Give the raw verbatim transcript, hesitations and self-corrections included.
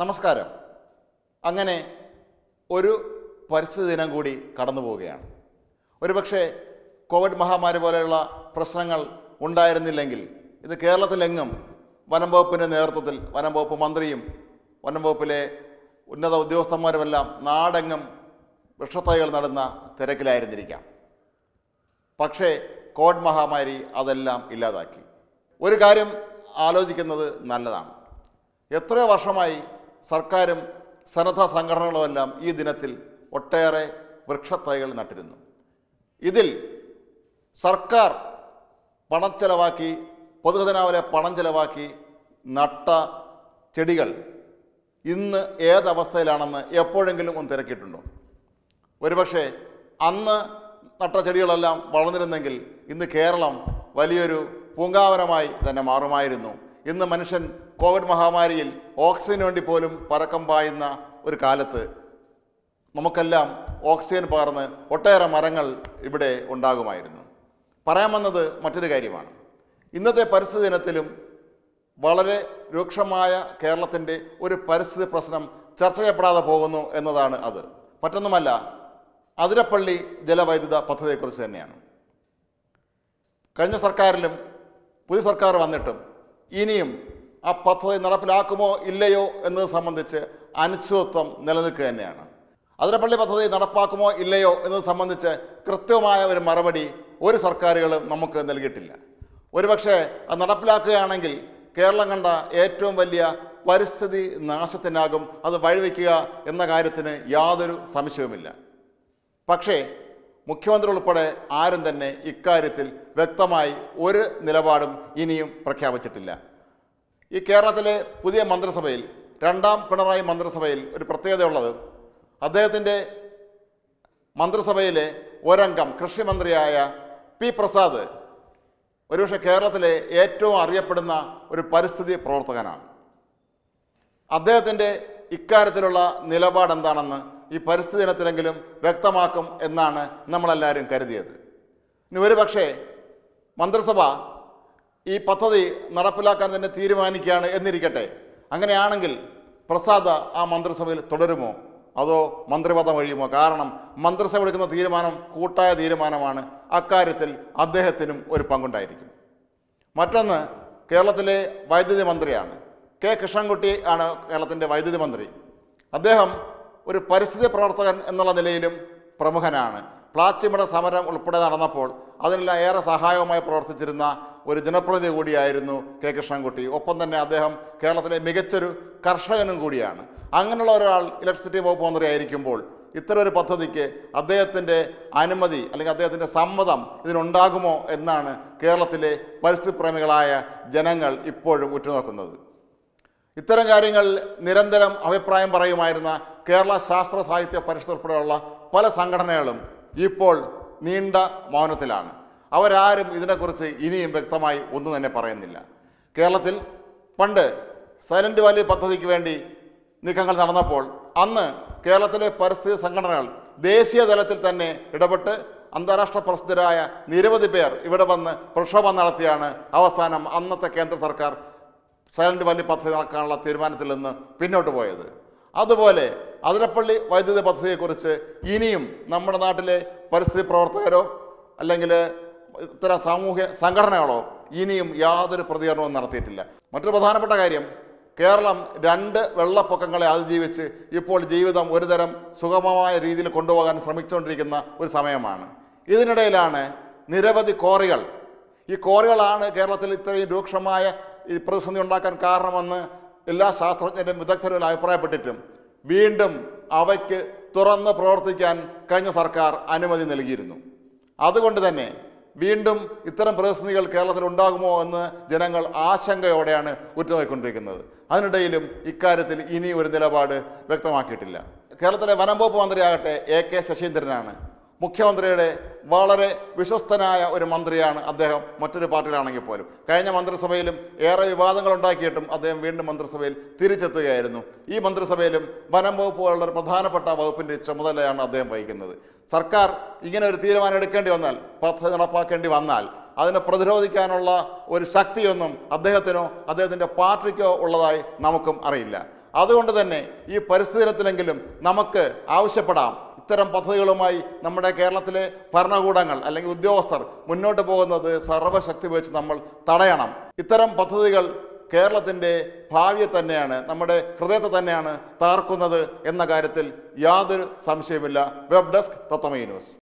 നമസ്കാരം. അങ്ങനെ ഒരു പരിസ്ഥിതി ദിനം കൂടി കടന്നു പോവുകയാണ്. ഒരുപക്ഷെ കോവിഡ് മഹാമാരി പോലെയുള്ള പ്രശ്നങ്ങൾ ഉണ്ടായിരുന്നില്ലെങ്കിൽ ഇത് കേരളത്തിലെങ്ങും വനം വകുപ്പിൻ്റെ നേതൃത്വത്തിൽ വനം വകുപ്പ് മന്ത്രിയും വനം വകുപ്പിലെ ഉന്നത ഉദ്യോഗസ്ഥന്മാരുമെല്ലാം നാടെങ്ങും വൃക്ഷത്തൈകൾ നടുന്ന തിരക്കിലായിരുന്നിരിക്കാം. പക്ഷേ കോവിഡ് മഹാമാരി അതെല്ലാം ഇല്ലാതാക്കി. ഒരു കാര്യം ആലോചിക്കുന്നത് നല്ലതാണ്. എത്രയോ വർഷമായി സർക്കാരും സന്നദ്ധ സംഘടനകളുമെല്ലാം ഈ ദിനത്തിൽ ഒട്ടേറെ വൃക്ഷത്തൈകൾ നട്ടിരുന്നു. ഇതിൽ സർക്കാർ പണം ചെലവാക്കി, പൊതുഖജനാവിലെ പണം ചെലവാക്കി നട്ട ചെടികൾ ഇന്ന് ഏതവസ്ഥയിലാണെന്ന് എപ്പോഴെങ്കിലും ഒന്ന് തിരക്കിയിട്ടുണ്ടോ? ഒരുപക്ഷെ അന്ന് നട്ട ചെടികളെല്ലാം വളർന്നിരുന്നെങ്കിൽ ഇന്ന് കേരളം വലിയൊരു പൂങ്കാവനമായി തന്നെ മാറുമായിരുന്നു. ഇന്ന് മനുഷ്യൻ കോവിഡ് മഹാമാരിയിൽ ഓക്സിജന് വേണ്ടി പോലും പരക്കം പായുന്ന ഒരു കാലത്ത് നമുക്കെല്ലാം ഓക്സിജൻ പകർന്ന് ഒട്ടേറെ മരങ്ങൾ ഇവിടെ ഉണ്ടാകുമായിരുന്നു. പറയാൻ വന്നത് മറ്റൊരു കാര്യമാണ്. ഇന്നത്തെ പരിസ്ഥിതി ദിനത്തിലും വളരെ രൂക്ഷമായ കേരളത്തിൻ്റെ ഒരു പരിസ്ഥിതി പ്രശ്നം ചർച്ച ചെയ്യപ്പെടാതെ പോകുന്നു എന്നതാണ് അത്. മറ്റൊന്നുമല്ല, അതിരപ്പള്ളി ജലവൈദ്യുത പദ്ധതിയെക്കുറിച്ച് തന്നെയാണ്. കഴിഞ്ഞ സർക്കാരിലും പുതിയ സർക്കാർ വന്നിട്ടും ഇനിയും ആ പദ്ധതി നടപ്പിലാക്കുമോ ഇല്ലയോ എന്നത് സംബന്ധിച്ച് അനിശ്ചിതത്വം നിലനിൽക്കുക തന്നെയാണ്. അതിരപ്പള്ളി പദ്ധതി നടപ്പാക്കുമോ ഇല്ലയോ എന്നത് സംബന്ധിച്ച് കൃത്യമായ ഒരു മറുപടി ഒരു സർക്കാരുകളും നമുക്ക് നൽകിയിട്ടില്ല. ഒരുപക്ഷെ അത് നടപ്പിലാക്കുകയാണെങ്കിൽ കേരളം കണ്ട ഏറ്റവും വലിയ പരിസ്ഥിതി നാശത്തിനാകും അത് വഴിവെക്കുക എന്ന കാര്യത്തിന് യാതൊരു സംശയവുമില്ല. പക്ഷേ മുഖ്യമന്ത്രി ഉൾപ്പെടെ ആരും തന്നെ ഇക്കാര്യത്തിൽ വ്യക്തമായി ഒരു നിലപാടും ഇനിയും പ്രഖ്യാപിച്ചിട്ടില്ല. ഈ കേരളത്തിലെ പുതിയ മന്ത്രിസഭയിൽ, രണ്ടാം പിണറായി മന്ത്രിസഭയിൽ ഒരു പ്രത്യേകതയുള്ളത്, അദ്ദേഹത്തിൻ്റെ മന്ത്രിസഭയിലെ ഒരംഗം കൃഷി മന്ത്രിയായ പി പ്രസാദ് ഒരുപക്ഷെ കേരളത്തിലെ ഏറ്റവും അറിയപ്പെടുന്ന ഒരു പരിസ്ഥിതി പ്രവർത്തകനാണ്. അദ്ദേഹത്തിൻ്റെ ഇക്കാര്യത്തിലുള്ള നിലപാട് എന്താണെന്ന് ഈ പരിസ്ഥിതി ദിനത്തിലെങ്കിലും വ്യക്തമാക്കും എന്നാണ് നമ്മളെല്ലാവരും കരുതിയത്. ഇനി ഒരു പക്ഷേ മന്ത്രിസഭ ഈ പദ്ധതി നടപ്പിലാക്കാൻ തന്നെ തീരുമാനിക്കുകയാണ് എന്നിരിക്കട്ടെ. അങ്ങനെയാണെങ്കിൽ പ്രസാദ് ആ മന്ത്രിസഭയിൽ തുടരുമോ അതോ മന്ത്രിപദം ഒഴിയുമോ? കാരണം മന്ത്രിസഭ എടുക്കുന്ന തീരുമാനം കൂട്ടായ തീരുമാനമാണ്. അക്കാര്യത്തിൽ അദ്ദേഹത്തിനും ഒരു പങ്കുണ്ടായിരിക്കും. മറ്റൊന്ന്, കേരളത്തിലെ വൈദ്യുതി മന്ത്രിയാണ്. കെ കൃഷ്ണൻകുട്ടി ആണ് കേരളത്തിൻ്റെ വൈദ്യുതി മന്ത്രി. അദ്ദേഹം ഒരു പരിസ്ഥിതി പ്രവർത്തകൻ എന്നുള്ള നിലയിലും പ്രമുഖനാണ്. പ്ലാച്ചിമട സമരം ഉൾപ്പെടെ നടന്നപ്പോൾ അതിനെല്ലാം ഏറെ സഹായവുമായി പ്രവർത്തിച്ചിരുന്ന ഒരു ജനപ്രതിനിധി കൂടിയായിരുന്നു കെ കൃഷ്ണൻകുട്ടി. ഒപ്പം തന്നെ അദ്ദേഹം കേരളത്തിലെ മികച്ചൊരു കർഷകനും കൂടിയാണ്. അങ്ങനെയുള്ള ഒരാൾ ഇലക്ട്രിസിറ്റി വകുപ്പ് മന്ത്രിയായിരിക്കുമ്പോൾ ഇത്തരമൊരു പദ്ധതിക്ക് അദ്ദേഹത്തിൻ്റെ അനുമതി അല്ലെങ്കിൽ അദ്ദേഹത്തിൻ്റെ സമ്മതം ഇതിനുണ്ടാകുമോ എന്നാണ് കേരളത്തിലെ പരിസ്ഥിതി പ്രേമികളായ ജനങ്ങൾ ഇപ്പോഴും ഉറ്റുനോക്കുന്നത്. ഇത്തരം കാര്യങ്ങൾ നിരന്തരം അഭിപ്രായം പറയുമായിരുന്ന കേരള ശാസ്ത്ര സാഹിത്യ പരിഷത്ത് ഉൾപ്പെടെയുള്ള പല സംഘടനകളും ഇപ്പോൾ നീണ്ട മൗനത്തിലാണ്. അവരാരും ഇതിനെക്കുറിച്ച് ഇനിയും വ്യക്തമായി ഒന്നും തന്നെ പറയുന്നില്ല. കേരളത്തിൽ പണ്ട് സൈലന്റ് വാലി പദ്ധതിക്ക് വേണ്ടി നീക്കങ്ങൾ നടന്നപ്പോൾ അന്ന് കേരളത്തിലെ പരിസ്ഥിതി സംഘടനകൾ ദേശീയ തലത്തിൽ തന്നെ ഇടപെട്ട് അന്താരാഷ്ട്ര പ്രസിദ്ധരായ നിരവധി പേർ ഇവിടെ വന്ന് പ്രക്ഷോഭം നടത്തിയാണ് അവസാനം അന്നത്തെ കേന്ദ്ര സർക്കാർ സൈലന്റ് വാലി പദ്ധതി നടക്കാനുള്ള തീരുമാനത്തിൽ നിന്ന് പിന്നോട്ട് പോയത്. അതുപോലെ അതിരപ്പള്ളി വൈദ്യുതി പദ്ധതിയെക്കുറിച്ച് ഇനിയും നമ്മുടെ നാട്ടിലെ പരിസ്ഥിതി പ്രവർത്തകരോ അല്ലെങ്കിൽ ഇത്തരം സാമൂഹ്യ സംഘടനകളോ ഇനിയും യാതൊരു പ്രതികരണവും നടത്തിയിട്ടില്ല. മറ്റൊരു പ്രധാനപ്പെട്ട കാര്യം, കേരളം രണ്ട് വെള്ളപ്പൊക്കങ്ങളെ അതിജീവിച്ച് ഇപ്പോൾ ജീവിതം ഒരുതരം സുഗമമായ രീതിയിൽ കൊണ്ടുപോകാൻ ശ്രമിച്ചുകൊണ്ടിരിക്കുന്ന ഒരു സമയമാണ്. ഇതിനിടയിലാണ് നിരവധി കോറികൾ, ഈ കോറികളാണ് കേരളത്തിൽ ഇത്രയും രൂക്ഷമായ ഈ പ്രതിസന്ധി ഉണ്ടാക്കാൻ കാരണമെന്ന് എല്ലാ ശാസ്ത്രജ്ഞരും വിദഗ്ധരും അഭിപ്രായപ്പെട്ടിട്ടും വീണ്ടും അവയ്ക്ക് തുറന്ന് പ്രവർത്തിക്കാൻ കഴിഞ്ഞ സർക്കാർ അനുമതി നൽകിയിരുന്നു. അതുകൊണ്ട് തന്നെ വീണ്ടും ഇത്തരം പ്രതിസന്ധികൾ കേരളത്തിൽ ഉണ്ടാകുമോ എന്ന് ജനങ്ങൾ ആശങ്കയോടെയാണ് ഉറ്റുനോക്കിക്കൊണ്ടിരിക്കുന്നത്. അതിനിടയിലും ഇക്കാര്യത്തിൽ ഇനി ഒരു നിലപാട് വ്യക്തമാക്കിയിട്ടില്ല. കേരളത്തിലെ വനം വകുപ്പ് മന്ത്രിയാകട്ടെ എ കെ ശശീന്ദ്രനാണ്. മുഖ്യമന്ത്രിയുടെ വളരെ വിശ്വസ്തനായ ഒരു മന്ത്രിയാണ് അദ്ദേഹം. മറ്റൊരു പാർട്ടിയിലാണെങ്കിൽ പോലും കഴിഞ്ഞ മന്ത്രിസഭയിലും ഏറെ വിവാദങ്ങൾ ഉണ്ടാക്കിയിട്ടും അദ്ദേഹം വീണ്ടും മന്ത്രിസഭയിൽ തിരിച്ചെത്തുകയായിരുന്നു. ഈ മന്ത്രിസഭയിലും വനം വകുപ്പ് പോലുള്ള ഒരു പ്രധാനപ്പെട്ട വകുപ്പിൻ്റെ ചുമതലയാണ് അദ്ദേഹം വഹിക്കുന്നത്. സർക്കാർ ഇങ്ങനെ ഒരു തീരുമാനം എടുക്കേണ്ടി വന്നാൽ, പദ്ധതി നടപ്പാക്കേണ്ടി വന്നാൽ അതിനെ പ്രതിരോധിക്കാനുള്ള ഒരു ശക്തിയൊന്നും അദ്ദേഹത്തിനോ അദ്ദേഹത്തിൻ്റെ പാർട്ടിക്കോ ഉള്ളതായി നമുക്കും അറിയില്ല. അതുകൊണ്ട് തന്നെ ഈ പരിസ്ഥിതി ദിനത്തിലെങ്കിലും നമുക്ക് ആവശ്യപ്പെടാം, ഇത്തരം പദ്ധതികളുമായി നമ്മുടെ കേരളത്തിലെ ഭരണകൂടങ്ങൾ അല്ലെങ്കിൽ ഉദ്യോഗസ്ഥർ മുന്നോട്ട് പോകുന്നത് സർവ്വശക്തി വെച്ച് നമ്മൾ തടയണം. ഇത്തരം പദ്ധതികൾ കേരളത്തിൻ്റെ ഭാവിയെ തന്നെയാണ്, നമ്മുടെ ഹൃദയത്തെ തന്നെയാണ് തകർക്കുന്നത് എന്ന കാര്യത്തിൽ യാതൊരു സംശയമില്ല. Web desk Tatwamayi news.